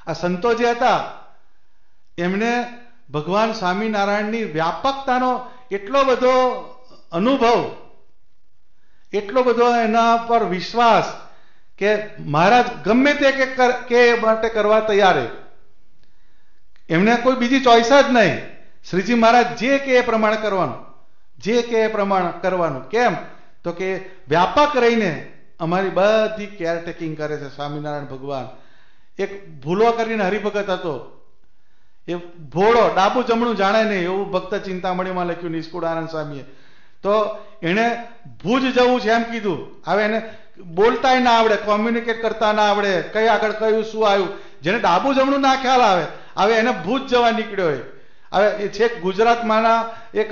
આ સંતો જે હતા એમને ભગવાન સ્વામિનારાયણની વ્યાપકતાનો એટલો બધો અનુભવ, એટલો બધો એના પર વિશ્વાસ કે મહારાજ ગમે તે કે માટે કરવા તૈયાર. એમને કોઈ બીજી ચોઈસ જ નહીં. શ્રીજી મહારાજ જે કે એ પ્રમાણે કરવાનું, જે કે એ પ્રમાણે કરવાનું. કેમ? તો કે વ્યાપક રહીને અમારી બધી કેરટેકિંગ કરે છે સ્વામિનારાયણ ભગવાન. એક ભૂલો કરીને હરિભગત હતો, એ ભોળો, ડાબુ જમણું જાણે નહીં એવું ભક્ત ચિંતામણીમાં લખ્યું નિષ્કુળાનંદ સ્વામીએ. તો એને ભુજ જવું છે એમ કીધું. હવે એને બોલતાય ના આવડે, કોમ્યુનિકેટ કરતા ના આવડે, કઈ આગળ કયું શું આવ્યું, જેને ડાબુ જમણું ના ખ્યાલ આવે, હવે એને ભુજ જવા નીકળ્યો હોય. હવે એ છેક ગુજરાતમાંના એક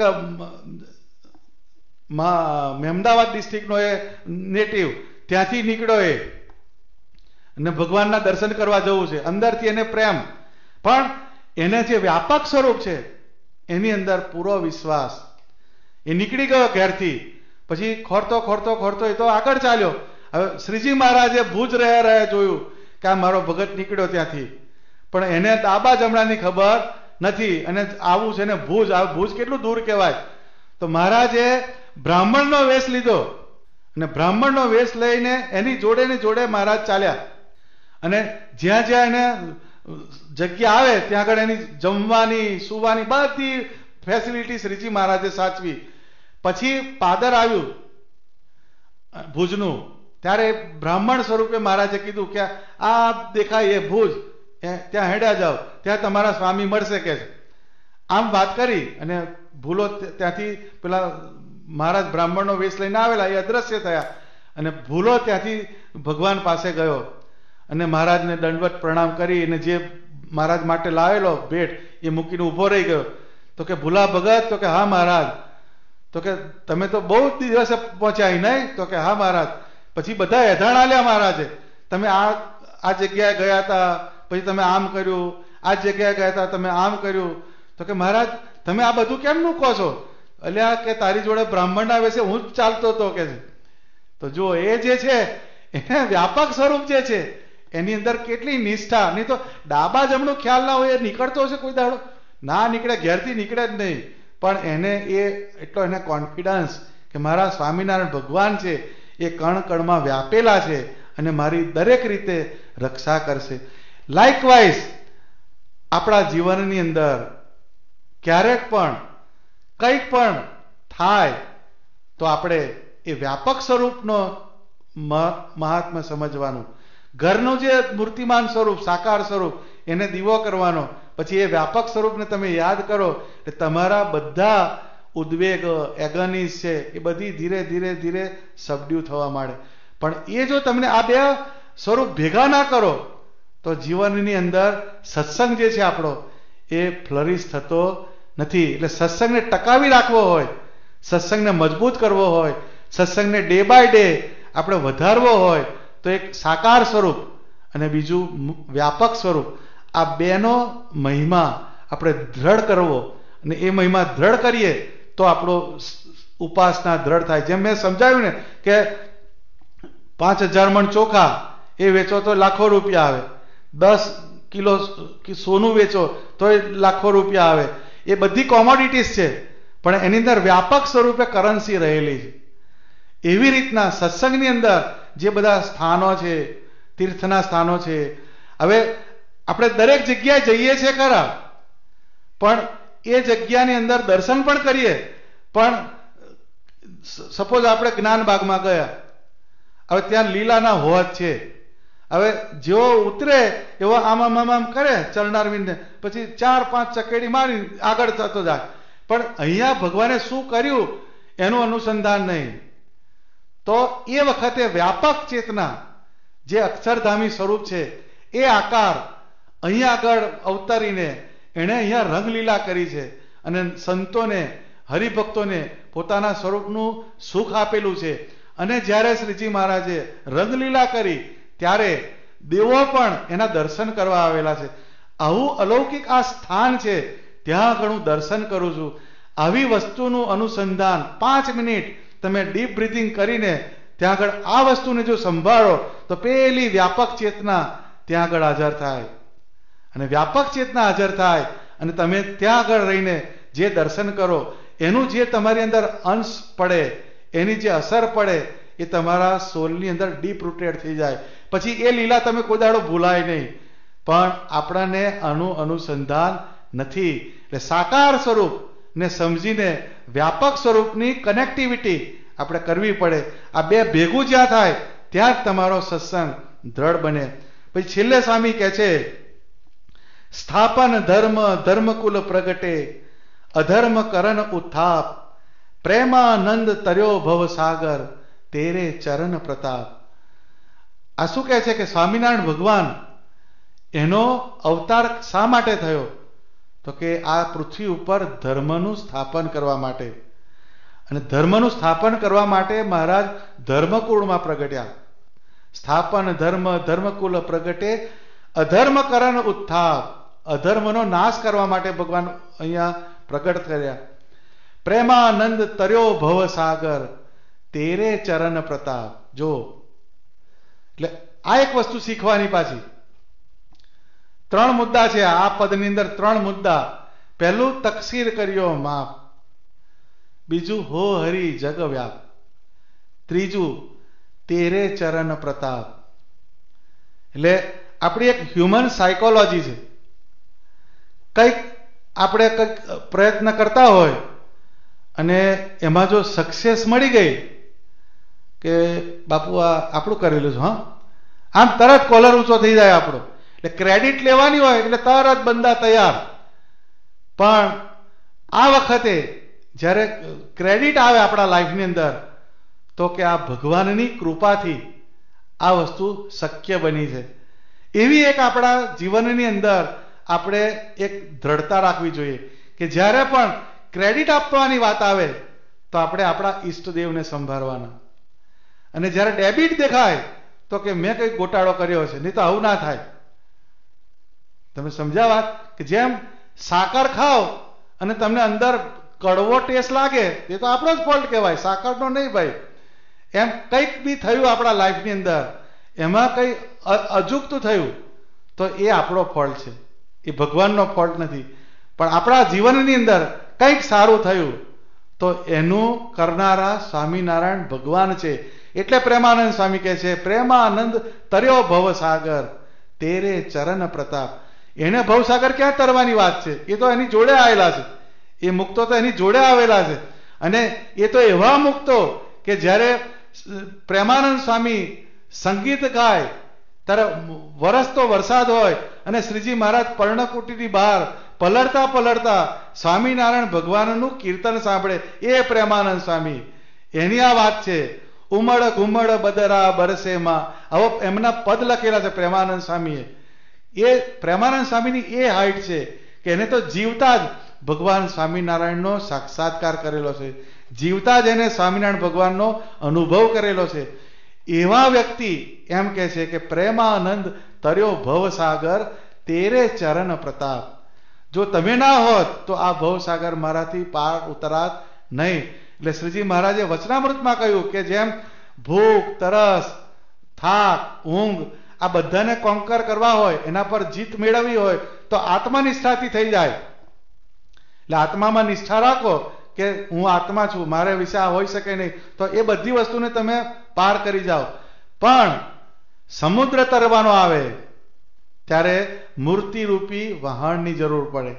મહેમદાવાદ ડિસ્ટ્રિક્ટનો એ નેટિવ, ત્યાંથી નીકળ્યો એ, અને ભગવાનના દર્શન કરવા જવું છે. અંદરથી એને પ્રેમ, પણ એને જે વ્યાપક સ્વરૂપ છે એની અંદર પૂરો વિશ્વાસ. એ નીકળી ગયો ઘેરથી, પછી ખોરતો ખોરતો ખોરતો એ તો આગળ ચાલ્યો. હવે શ્રીજી મહારાજે ભુજ રહ્યા જોયું કે આ મારો ભગત નીકળ્યો ત્યાંથી, પણ એને ડાબા જમણાની ખબર નથી, અને આવું છે ને ભુજ. ભુજ કેટલું દૂર કહેવાય. તો મહારાજે બ્રાહ્મણનો વેશ લીધો, અને બ્રાહ્મણનો વેશ લઈને એની જોડે ને જોડે મહારાજ ચાલ્યા. અને જ્યાં જ્યાં એને જગ્યા આવે ત્યાં આગળ એની જમવાની સુવાની બધી ફેસિલિટી શ્રીજી મહારાજે સાચવી. પછી પાદર આવ્યું ભુજનું, ત્યારે બ્રાહ્મણ સ્વરૂપે મહારાજે કીધું કે આ દેખાય એ ભુજ, ત્યાં હેડ્યા જાઓ, ત્યાં તમારા સ્વામી મળશે કે છે. આમ વાત કરી અને ભૂલો ત્યાંથી પેલા મહારાજ બ્રાહ્મણનો વેશ લઈને આવેલા એ અદ્રશ્ય થયા, અને ભૂલો ત્યાંથી ભગવાન પાસે ગયો અને મહારાજને દંડવત પ્રણામ કરી અને જે મહારાજ માટે લાવેલો ભેટ એ મૂકીને ઊભો રહી ગયો. તો કે ભૂલા ભગત? તો કે હા મહારાજ. તો કે તમે તો બહુ દિવસે પહોંચ્યા નહીં? તો કે હા મહારાજ. પછી બધા એધાણ આલ્યા મહારાજે, તમે આ જગ્યાએ ગયા હતા, પછી તમે આમ કર્યું, આ જગ્યાએ ગયા હતા તમે આમ કર્યું. તો કે મહારાજ તમે આ બધું કેમનું કહો છો? અલ્યા કે તારી જોડે બ્રાહ્મણના વેશે હું જ ચાલતો હતો કે છે. તો જો એ જે છે એને વ્યાપક સ્વરૂપ જે છે એની અંદર કેટલી નિષ્ઠા. નહીં તો ડાબા જમણું ખ્યાલ ના હોય, એ નીકળતો હશે કોઈ દાડો? ના નીકળે, ઘેરથી નીકળે જ નહીં. પણ એને એ એટલો એને કોન્ફિડન્સ કે મારા સ્વામિનારાયણ ભગવાન છે એ કણ કણમાં વ્યાપેલા છે અને મારી દરેક રીતે રક્ષા કરશે. લાઇકવાઇઝ આપણા જીવનની અંદર ક્યારેક પણ કંઈક પણ થાય તો આપણે એ વ્યાપક સ્વરૂપનો મહાત્મ્ય સમજવાનું. ઘરનું જે મૂર્તિમાન સ્વરૂપ, સાકાર સ્વરૂપ, એને દીવો કરવાનો. પછી એ વ્યાપક સ્વરૂપને તમે યાદ કરો એટલે તમારા બધા ઉદ્વેગ, એગનીસ છે એ બધી ધીરે ધીરે ધીરે સબડ્યુ થવા માંડે. પણ એ જો તમને આ બે સ્વરૂપ ભેગા ના કરો તો જીવનની અંદર સત્સંગ જે છે આપણો એ ફ્લરિશ થતો નથી. એટલે સત્સંગને ટકાવી રાખવો હોય, સત્સંગને મજબૂત કરવો હોય, સત્સંગને ડે બાય ડે આપણે વધારવો હોય તો એક સાકાર સ્વરૂપ અને બીજું વ્યાપક સ્વરૂપ, આ બેનો મહિમા આપણે દ્રઢ કરવો. અને એ મહિમા દ્રઢ કરીએ તો આપણો ઉપાસના દ્રઢ થાય. જેમ મેં સમજાવ્યું ને કે 5000 મણ ચોખા એ વેચો તો લાખો રૂપિયા આવે, 10 કિલો સોનું વેચો તો લાખો રૂપિયા આવે. એ બધી કોમોડિટીઝ છે, પણ એની અંદર વ્યાપક સ્વરૂપે કરન્સી રહેલી છે. એવી રીતના સત્સંગની અંદર જે બધા સ્થાનો છે, તીર્થના સ્થાનો છે, હવે આપણે દરેક જગ્યાએ જઈએ છીએ ખરા, પણ એ જગ્યાની અંદર દર્શન પણ કરીએ. પણ સપોઝ આપણે જ્ઞાનબાગમાં ગયા, હવે ત્યાં લીલાના હોજ છે, હવે જેવો ઉતરે એવો આમ આમ આમ આમ કરે ચરણારવિંદને, પછી 4-5 ચકેડી મારી આગળ થતો જાય. પણ અહીંયા ભગવાને શું કર્યું એનું અનુસંધાન નહીં. તો એ વખતે વ્યાપક ચેતના જે અક્ષરધામી સ્વરૂપ છે એ આકાર અહીંયા આગળ અવતરીને એણે અહીંયા રંગલીલા કરી છે અને સંતોને, હરિભક્તોને પોતાના સ્વરૂપનું સુખ આપેલું છે. અને જ્યારે શ્રીજી મહારાજે રંગલીલા કરી ત્યારે દેવો પણ એના દર્શન કરવા આવેલા છે. આવું અલૌકિક આ સ્થાન છે, ત્યાં ઘણું દર્શન કરું છું. આવી વસ્તુનું અનુસંધાન 5 મિનિટ તમે ડીપ બ્રીથિંગ કરીને ત્યાં આગળ આ વસ્તુને જો સંભાળો તો પેલી વ્યાપક ચેતના ત્યાં આગળ હાજર થાય. અને વ્યાપક ચેતના હાજર થાય અને તમે ત્યાં આગળ રહીને જે દર્શન કરો એનું જે તમારી અંદર અંશ પડે, એની જે અસર પડે એ તમારા સોલની અંદર ડીપ રૂટેડ થઈ જાય. પછી એ લીલા તમે કોઈ દાડો ભૂલાય નહીં. પણ આપણને આનું અનુસંધાન નથી. એટલે સાકાર સ્વરૂપ ને સમજીને વ્યાપક સ્વરૂપની કનેક્ટિવિટી આપણે કરવી પડે. આ બે ભેગું જ્યાં થાય ત્યાં જ તમારો સત્સંગ દ્રઢ બને. પછી છેલ્લે સ્વામી કહે છે, સ્થાપન ધર્મ ધર્મકુલ પ્રગટે, અધર્મ કરણ ઉત્થાપ, પ્રેમાનંદ તર્યો ભવ સાગર, તેરે ચરણ પ્રતાપ. આ શું કહે છે કે સ્વામિનારાયણ ભગવાન એનો અવતાર શા માટે થયો? તો કે આ પૃથ્વી ઉપર ધર્મનું સ્થાપન કરવા માટે. અને ધર્મનું સ્થાપન કરવા માટે મહારાજ ધર્મકુળમાં પ્રગટ્યા. સ્થાપન ધર્મ ધર્મકુલ પ્રગટે, અધર્મ કરણ ઉત્થાપ, અધર્મનો નાશ કરવા માટે ભગવાન અહીંયા પ્રગટ કર્યા. પ્રેમાનંદ તર્યો ભવ સાગર, તેરે ચરણ પ્રતાપ. જો એટલે આ એક વસ્તુ શીખવાની પાછી. 3 મુદ્દા છે આ પદની અંદર, 3 મુદ્દા. પહેલું તકસીર કર્યો માપ, બીજું હો હરી જગ વ્યાપ, ત્રીજું તેરે ચરણ પ્રતાપ. એટલે આપણી એક હ્યુમન સાયકોલોજી છે. કંઈક આપણે કંઈક પ્રયત્ન કરતા હોય અને એમાં જો સક્સેસ મળી ગઈ કે બાપુ આ આપણું કરેલું છે, હા, આમ તરત કોલર ઊંચો થઈ જાય આપણો. એટલે ક્રેડિટ લેવાની હોય એટલે તરત બંદા તૈયાર. પણ આ વખતે જ્યારે ક્રેડિટ આવે આપણા લાઈફની અંદર તો કે આ ભગવાનની કૃપાથી આ વસ્તુ શક્ય બની છે. એવી એક આપણા જીવનની અંદર આપણે એક દ્રઢતા રાખવી જોઈએ કે જ્યારે પણ ક્રેડિટ આપવાની વાત આવે તો આપણે આપણા ઈષ્ટદેવને સંભાળવાના. અને જ્યારે ડેબિટ દેખાય તો કે મેં કંઈક ગોટાળો કર્યો છે, નહીં તો આવું ના થાય. તમે સમજ્યા વાત? કે જેમ સાકર ખાઓ અને તમને અંદર કડવો ટેસ્ટ લાગે એ તો આપણો જ ફોલ્ટ કહેવાય, સાકરનો નહીં ભાઈ. એમ કંઈક બી થયું આપણા લાઈફની અંદર, એમાં કંઈ અજુગતું થયું તો એ આપણો ફોલ્ટ છે, એ ભગવાનનો ફોલ્ટ નથી. પણ આપણા જીવનની અંદર કંઈક સારું થયું તો એનું કરનારા સ્વામિનારાયણ ભગવાન છે. એટલે પ્રેમાનંદ સ્વામી કહે છે, પ્રેમાનંદ તર્યો ભવ સાગર, તેરે ચરણ પ્રતાપ. એને ભવસાગર ક્યાં તરવાની વાત છે? એ તો એની જોડે આવેલા છે. એ મુક્તો તો એની જોડે આવેલા છે. અને એ તો એવા મુક્તો કે જ્યારે પ્રેમાનંદ સ્વામી સંગીત ગાય ત્યારે વરસતો વરસાદ હોય અને શ્રીજી મહારાજ પર્ણકુટીની બહાર પલળતા પલળતા સ્વામિનારાયણ ભગવાનનું કીર્તન સાંભળે, એ પ્રેમાનંદ સ્વામી. એની આ વાત છે. ઉમળ ઘુમળ બદરા બરસેમાં, આવો એમના પદ લખેલા છે પ્રેમાનંદ સ્વામીએ. એ પ્રેમાનંદ સ્વામીની એ હાઈટ છે કે એને તો જીવતા જ ભગવાન સ્વામિનારાયણનો સાક્ષાત્કાર કરેલો છે, જીવતા જ એને સ્વામિનારાયણ ભગવાનનો અનુભવ કરેલો છે. એવા વ્યક્તિ એમ કહે છે કે પ્રેમાનંદ તર્યો ભવસાગર, તેરે ચરણ પ્રતાપ. જો તમે ના હોત તો આ ભવસાગર મારાથી પાર ઉતરાત નહીં. એટલે શ્રીજી મહારાજે વચનામૃતમાં કહ્યું કે જેમ ભૂખ, તરસ, થાક, ઊંઘ આ બધાને કોન્કર કરવા હોય, એના પર જીત મેળવવી હોય તો આત્મનિષ્ઠાથી થઈ જાય. એટલે આત્મામાં નિષ્ઠા રાખો કે હું આત્મા છું, મારે વિશે આ હોઈ શકે નહીં, તો એ બધી વસ્તુને તમે પાર કરી જાઓ. પણ સમુદ્ર તરવાનો આવે ત્યારે મૂર્તિરૂપી વહાણની જરૂર પડે.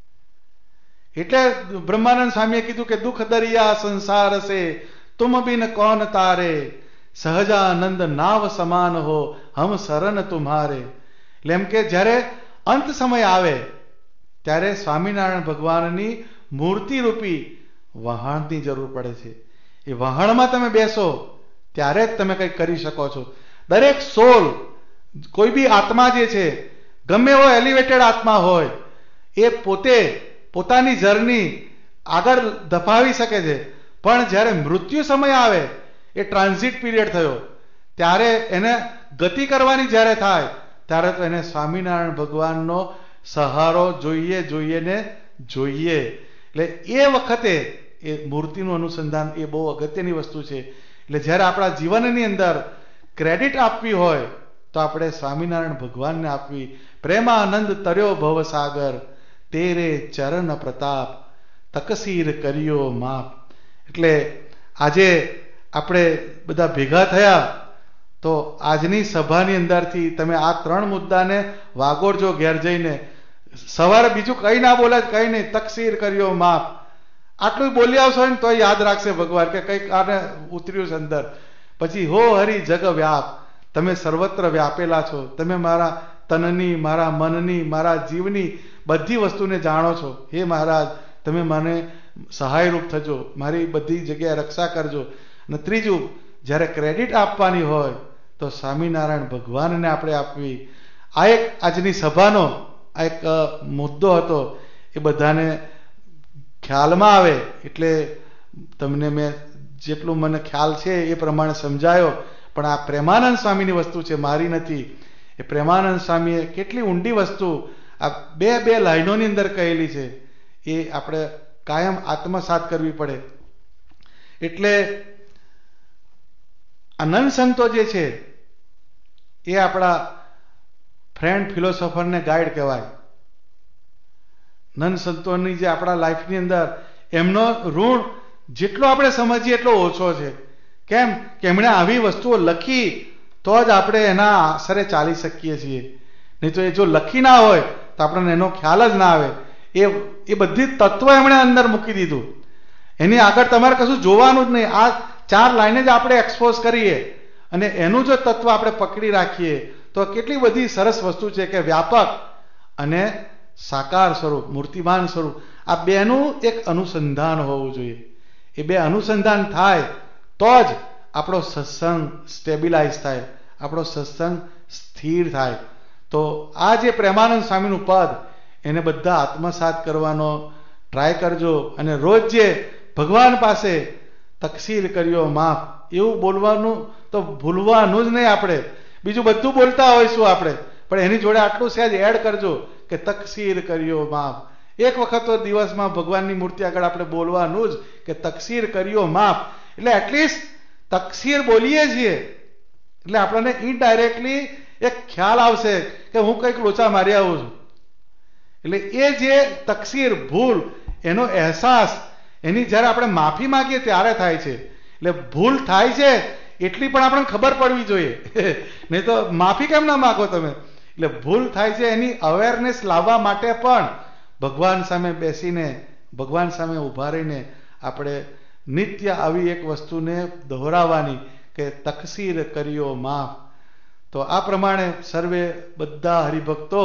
એટલે બ્રહ્માનંદ સ્વામીએ કીધું કે દુઃખ દરિયા સંસાર સે તુમ બિન કોન તારે, સહજાનંદ નાવ સમાન હો હમ શરણ તુમ્હારે. એટલે એમ કે જ્યારે અંત સમય આવે ત્યારે સ્વામિનારાયણ ભગવાનની મૂર્તિરૂપી વહાણની જરૂર પડે છે. એ વહાણમાં તમે બેસો ત્યારે જ તમે કંઈક કરી શકો છો. દરેક સોલ, કોઈ બી આત્મા જે છે, ગમે એવો એલિવેટેડ આત્મા હોય, એ પોતે પોતાની જર્ની આગળ ધપાવી શકે છે. પણ જ્યારે મૃત્યુ સમય આવે, એ ટ્રાન્ઝિટ પીરિયડ થયો, ત્યારે એને ગતિ કરવાની જ્યારે થાય ત્યારે તો એને સ્વામિનારાયણ ભગવાનનો સહારો જોઈએ જોઈએ. એટલે એ વખતે એ મૂર્તિનું અનુસંધાન એ બહુ અગત્યની વસ્તુ છે. એટલે જ્યારે આપણા જીવનની અંદર ક્રેડિટ આપવી હોય તો તો આપણે સ્વામિનારાયણ ભગવાનને આપવી. પ્રેમાનંદ તર્યો ભવસાગર, તેરે ચરણ પ્રતાપ, તકસીર કર્યો માપ. એટલે આજે આપણે બધા ભેગા થયા તો આજની સભાની અંદરથી તમે આ 3 મુદ્દાને વાગોળજો ઘેર જઈને. સવારે બીજું કઈ ના બોલે, કઈ નહીં, તકસીર કર્યો માપ, આટલું બોલી આવશો ને તો યાદ રાખશે ભગવાન કે કઈક આને ઉતર્યું છે અંદર. પછી હો હરિ જગ વ્યાપ, તમે સર્વત્ર વ્યાપેલા છો, તમે મારા તનની, મારા મનની, મારા જીવની બધી વસ્તુને જાણો છો. હે મહારાજ, તમે મને સહાયરૂપ થજો, મારી બધી જગ્યાએ રક્ષા કરજો. અને ત્રીજું, જ્યારે ક્રેડિટ આપવાની હોય તો સ્વામિનારાયણ ભગવાનને આપણે આપવી. આ એક આજની સભાનો આ એક મુદ્દો હતો, એ બધાને ખ્યાલમાં આવે એટલે તમને મેં જેટલું મને ખ્યાલ છે એ પ્રમાણે સમજાયો. પણ આ પ્રેમાનંદ સ્વામીની વસ્તુ છે, મારી નથી. એ પ્રેમાનંદ સ્વામીએ કેટલી ઊંડી વસ્તુ આ બે લાઈનોની અંદર કહેલી છે, એ આપણે કાયમ આત્મસાત કરવી પડે. એટલે આનંદ સંતો જે છે એ આપણા ફ્રેન્ડ ફિલોસોફરને ગાઈડ કહેવાય. નંદ સંતોની જે આપણા લાઈફની અંદર એમનો ઋણ જેટલો આપણે સમજીએ એટલો ઓછો છે. કેમ કે એમણે આવી વસ્તુઓ લખી તો જ આપણે એના આશરે ચાલી શકીએ છીએ. નહીં તો એ જો લખી ના હોય તો આપણને એનો ખ્યાલ જ ના આવે. એ બધી તત્વ એમણે અંદર મૂકી દીધું. એની આગળ તમારે કશું જોવાનું જ નહીં. આ 4 લાઈને જ આપણે એક્સપોઝ કરીએ અને એનું જો તત્વ આપણે પકડી રાખીએ તો કેટલી બધી સરસ વસ્તુ છે કે વ્યાપક અને સાકાર સ્વરૂપ, મૂર્તિમાન સ્વરૂપ, આ બેનું એક અનુસંધાન હોવું જોઈએ. એ બે અનુસંધાન થાય તો જ આપણો સત્સંગ સ્ટેબિલાઇઝ થાય, આપણો સત્સંગ સ્થિર થાય. તો આ જે પ્રેમાનંદ સ્વામીનું પદ એને બધા આત્મસાત કરવાનો ટ્રાય કરજો. અને રોજ જે ભગવાન પાસે તકસીર કર્યો માફ એવું બોલવાનું તો ભૂલવાનું જ નહીં. આપણે બીજું બધું બોલતા હોઈશું આપણે, પણ એની જોડે આટલું સહેજ એડ કરજો કે તકસીર કર્યો માફ. એક વખત તો દિવસમાં ભગવાનની મૂર્તિ આગળ આપણે બોલવાનું જ કે તકસીર કર્યો માફ. એટલે એટલીસ્ટ તકસીર બોલીએ છીએ એટલે આપણને ઇનડાયરેક્ટલી એક ખ્યાલ આવશે કે હું કંઈક લોચા મારી આવું છું. એટલે એ જે તકસીર, ભૂલ, એનો અહેસાસ એની જ્યારે આપણે માફી માંગીએ ત્યારે થાય છે. એટલે ભૂલ થાય છે એટલી પણ આપણને ખબર પડવી જોઈએ, નહીં તો માફી કેમ ના માગો તમે. એટલે ભૂલ થાય છે એની અવેરનેસ લાવવા માટે પણ ભગવાન સામે બેસીને, ભગવાન સામે ઉભા રહીને આપણે નિત્ય આવી એક વસ્તુને દોહરાવવાની કે તકસીર કર્યો માફ. તો આ પ્રમાણે સર્વે બધા હરિભક્તો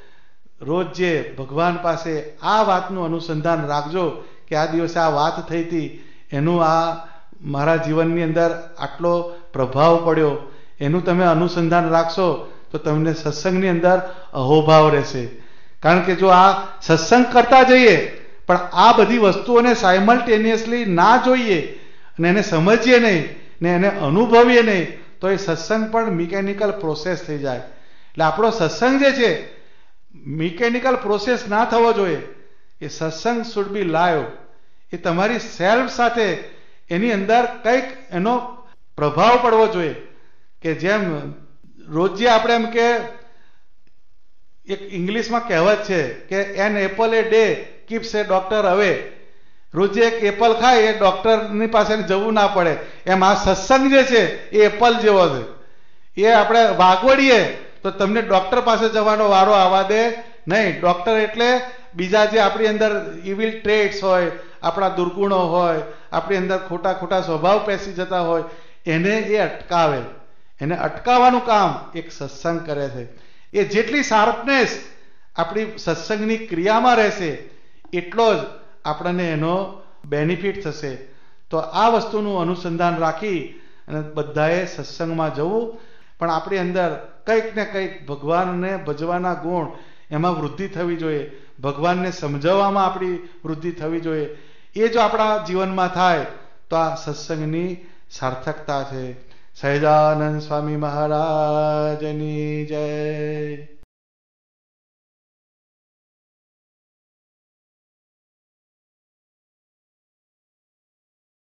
રોજ જે ભગવાન પાસે આ વાતનું અનુસંધાન રાખજો કે આ દિવસે આ વાત થઈ હતી, એનું આ મારા જીવનની અંદર આટલો પ્રભાવ પડ્યો, એનું તમે અનુસંધાન રાખશો તો તમને સત્સંગની અંદર અહોભાવ રહેશે. કારણ કે જો આ સત્સંગ કરતા જઈએ પણ આ બધી વસ્તુઓને સાયમલ્ટેનિયસલી ના જોઈએ અને એને સમજીએ નહીં ને એને અનુભવીએ નહીં તો એ સત્સંગ પણ મિકેનિકલ પ્રોસેસ થઈ જાય. એટલે આપણો સત્સંગ જે છે મિકેનિકલ પ્રોસેસ ના થવો જોઈએ. એ સત્સંગ શુડ બી લાઈવ. એ તમારી સેલ્ફ સાથે એની અંદર કંઈક એનો પ્રભાવ પડવો જોઈએ. કે જેમ રોજે આપણે એમ કે એક ઇંગ્લિશમાં કહેવત છે કે an apple a day keeps a doctor away. રોજે એક એપલ ખાય એ ડોક્ટરની પાસે જવું ના પડે. એમ આ સત્સંગ જે છે એ એપલ જેવો છે. એ આપણે વાગવડીએ તો તમને ડોક્ટર પાસે જવાનો વારો આવવા દે નહીં. ડોક્ટર એટલે બીજા જે આપણી અંદર ઇવિલ ટ્રેટ્સ હોય, આપણા દુર્ગુણો હોય, આપણી અંદર ખોટા ખોટા સ્વભાવ પેસી જતા હોય, એને એ અટકાવે. એને અટકાવવાનું કામ એક સત્સંગ કરે છે. એ જેટલી શાર્પનેસ આપણી સત્સંગની ક્રિયામાં રહેશે એટલો જ આપણને એનો બેનિફિટ થશે. તો આ વસ્તુનું અનુસંધાન રાખી અને બધાએ સત્સંગમાં જવું, પણ આપણી અંદર કંઈક ને કંઈક ભગવાનને ભજવાના ગુણ એમાં વૃદ્ધિ થવી જોઈએ. ભગવાનને સમજાવવામાં આપણી વૃદ્ધિ થવી જોઈએ. એ જો આપણા જીવનમાં થાય તો આ સત્સંગની સાર્થકતા છે. સહજાનંદ સ્વામી મહારાજની જય.